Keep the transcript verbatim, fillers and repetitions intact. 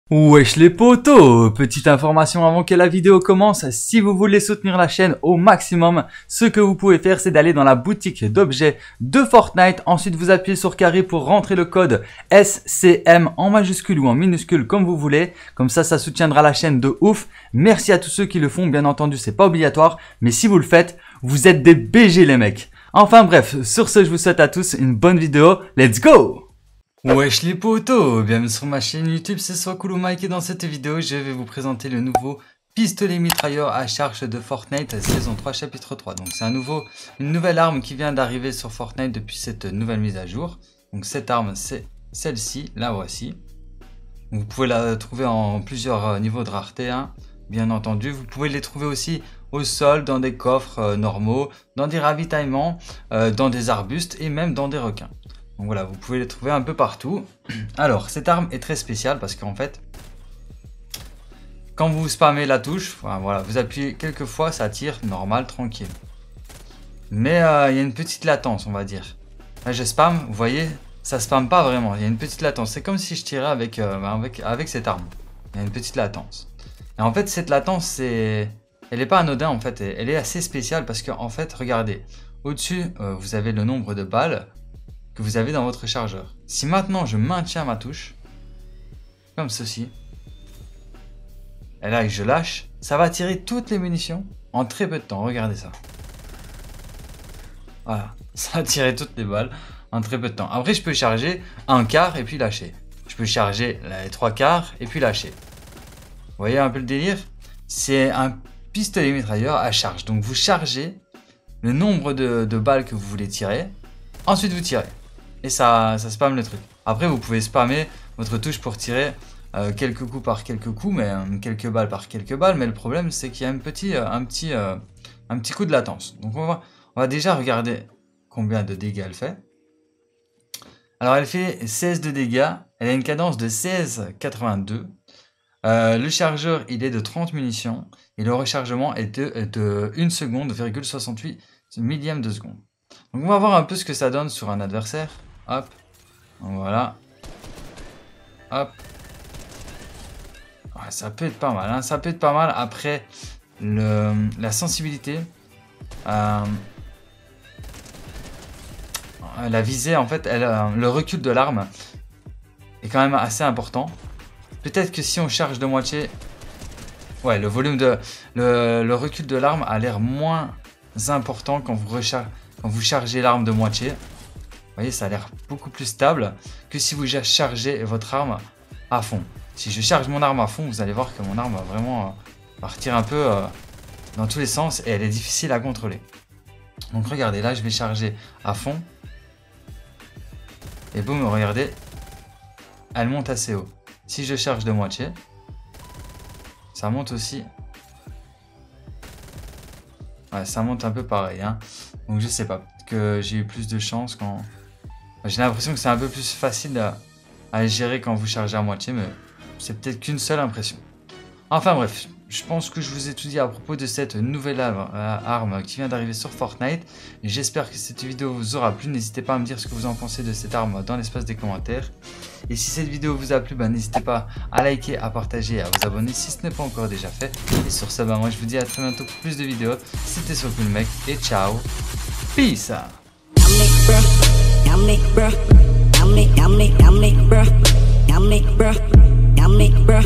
Wesh les potos, petite information avant que la vidéo commence, si vous voulez soutenir la chaîne au maximum, ce que vous pouvez faire c'est d'aller dans la boutique d'objets de Fortnite, ensuite vous appuyez sur carré pour rentrer le code S C M en majuscule ou en minuscule comme vous voulez, comme ça ça soutiendra la chaîne de ouf. Merci à tous ceux qui le font, bien entendu c'est pas obligatoire, mais si vous le faites, vous êtes des B G les mecs. Enfin bref, sur ce je vous souhaite à tous une bonne vidéo, let's go! Wesh les potos, bienvenue sur ma chaîne YouTube, c'est Sokoulou Mike et dans cette vidéo je vais vous présenter le nouveau pistolet mitrailleur à charge de Fortnite saison trois chapitre trois. Donc c'est un nouveau, une nouvelle arme qui vient d'arriver sur Fortnite depuis cette nouvelle mise à jour. Donc cette arme c'est celle-ci, la voici. Vous pouvez la trouver en plusieurs niveaux de rareté, hein, bien entendu. Vous pouvez les trouver aussi au sol, dans des coffres euh, normaux, dans des ravitaillements, euh, dans des arbustes et même dans des requins. Donc voilà, vous pouvez les trouver un peu partout. Alors, cette arme est très spéciale parce qu'en fait, quand vous spammez la touche, enfin, voilà, vous appuyez quelques fois, ça tire normal, tranquille. Mais euh, il y a une petite latence, on va dire. Là, je spam, vous voyez, ça spamme pas vraiment. Il y a une petite latence. C'est comme si je tirais avec, euh, avec, avec cette arme. Il y a une petite latence. Et en fait, cette latence, c'est, elle n'est pas anodine en fait. Elle est assez spéciale parce qu'en fait, regardez, au-dessus, euh, vous avez le nombre de balles que vous avez dans votre chargeur. Si maintenant je maintiens ma touche, comme ceci, et là je lâche, ça va tirer toutes les munitions en très peu de temps. Regardez ça. Voilà, ça va tirer toutes les balles en très peu de temps. Après je peux charger un quart et puis lâcher. Je peux charger les trois quarts et puis lâcher. Vous voyez un peu le délire? C'est un pistolet mitrailleur à charge. Donc vous chargez le nombre de, de balles que vous voulez tirer. Ensuite vous tirez. Et ça, ça spamme le truc. Après, vous pouvez spammer votre touche pour tirer euh, quelques coups par quelques coups, mais euh, quelques balles par quelques balles. Mais le problème, c'est qu'il y a un petit, euh, un, petit, euh, un petit coup de latence. Donc, on va, on va déjà regarder combien de dégâts elle fait. Alors, elle fait seize de dégâts. Elle a une cadence de seize virgule quatre-vingt-deux. Euh, le chargeur, il est de trente munitions. Et le rechargement est de, de une seconde, virgule soixante-huit millième de seconde. Donc, on va voir un peu ce que ça donne sur un adversaire. Hop, voilà, hop, ouais, ça peut être pas mal, hein. Ça peut être pas mal. Après, le, la sensibilité, euh, la visée, en fait, elle, euh, le recul de l'arme est quand même assez important. Peut-être que si on charge de moitié, ouais, le volume de, le, le recul de l'arme a l'air moins important quand vous rechargez, quand vous chargez l'arme de moitié. Vous voyez, ça a l'air beaucoup plus stable que si vous chargez votre arme à fond. Si je charge mon arme à fond, vous allez voir que mon arme va vraiment euh, partir un peu euh, dans tous les sens et elle est difficile à contrôler. Donc regardez, là je vais charger à fond. Et boum, regardez, elle monte assez haut. Si je charge de moitié, ça monte aussi. Ouais, ça monte un peu pareil, hein. Donc je sais pas, peut-être que j'ai eu plus de chance quand... J'ai l'impression que c'est un peu plus facile à, à gérer quand vous chargez à moitié, mais c'est peut-être qu'une seule impression. Enfin bref, je pense que je vous ai tout dit à propos de cette nouvelle arme qui vient d'arriver sur Fortnite. J'espère que cette vidéo vous aura plu. N'hésitez pas à me dire ce que vous en pensez de cette arme dans l'espace des commentaires. Et si cette vidéo vous a plu, bah, n'hésitez pas à liker, à partager et à vous abonner si ce n'est pas encore déjà fait. Et sur ce, bah, moi je vous dis à très bientôt pour plus de vidéos. C'était Sokoulou Mike et ciao. Peace. Yummy, bruh. Yummy, yummy, yummy, bruh. Yummy, bruh. Yummy, bruh.